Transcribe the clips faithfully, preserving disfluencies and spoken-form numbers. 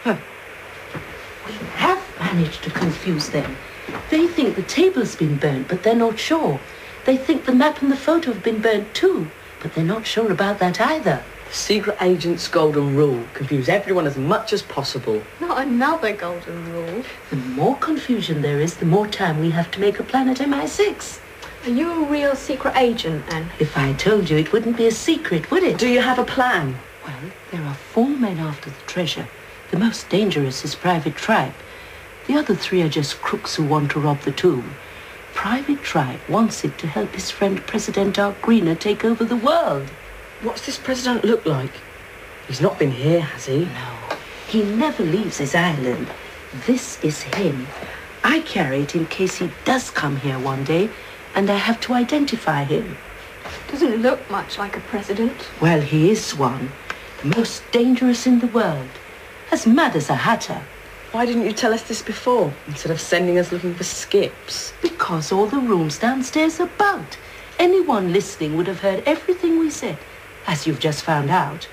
Huh. We have managed to confuse them. They think the table's been burnt, but they're not sure. They think the map and the photo have been burnt too, but they're not sure about that either. The secret agent's golden rule. Confuse everyone as much as possible. Not another golden rule. The more confusion there is, the more time we have to make a plan at M I six. Are you a real secret agent, then? If I told you, it wouldn't be a secret, would it? Do you have a plan? Well, there are four men after the treasure. The most dangerous is Private Tribe. The other three are just crooks who want to rob the tomb. Private Tribe wants it to help his friend President Greener take over the world. What's this president look like? He's not been here, has he? No, he never leaves his island. This is him. I carry it in case he does come here one day, and I have to identify him. Doesn't look much like a president. Well, he is one. The most dangerous in the world. As mad as a hatter. Why didn't you tell us this before, instead of sending us looking for skips? Because all the rooms downstairs are bugged. Anyone listening would have heard everything we said, as you've just found out.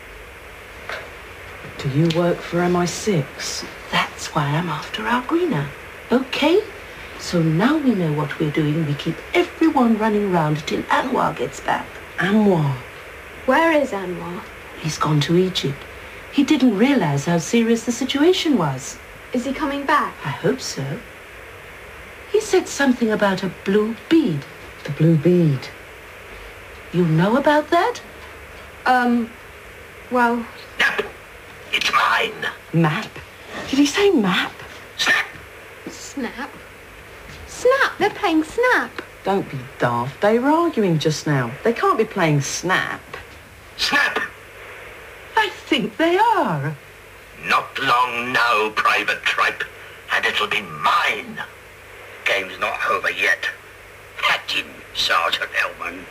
Do you work for M I six? That's why I'm after our Greener. Okay? So now we know what we're doing. We keep everyone running round till Anwar gets back. Anwar? Where is Anwar? He's gone to Egypt. He didn't realize how serious the situation was. Is he coming back? I hope so. He said something about a blue bead. The blue bead? You know about that? Um, well... Snap! It's mine! Map? Did he say map? Snap! Snap? Snap! They're playing Snap. Don't be daft. They were arguing just now. They can't be playing Snap. Snap! I think they are. Not long now, Private Tripe, and it'll be mine. Game's not over yet. Hat him, Sergeant Elman.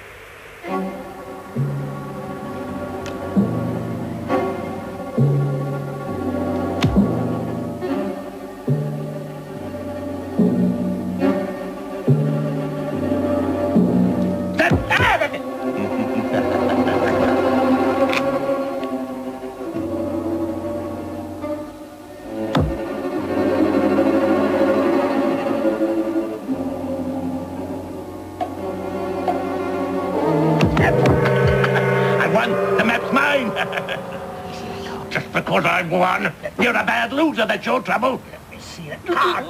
Just because I've won, you're a bad loser, that's your trouble. Let me see the card.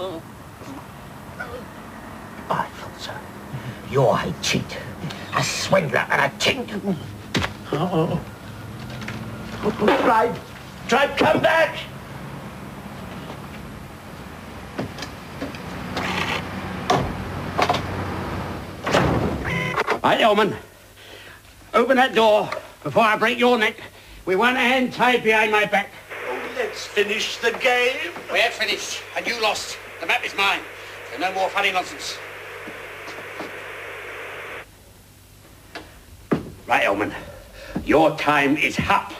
I thought so. You're a cheat, a swindler and a cheat. Uh-oh. Tribe, Tribe, come back! Right, Elman. Open that door before I break your neck. We want a hand tied behind my back. Oh, let's finish the game. We're finished, and you lost. The map is mine. So no more funny nonsense. Right, Elman. Your time is up.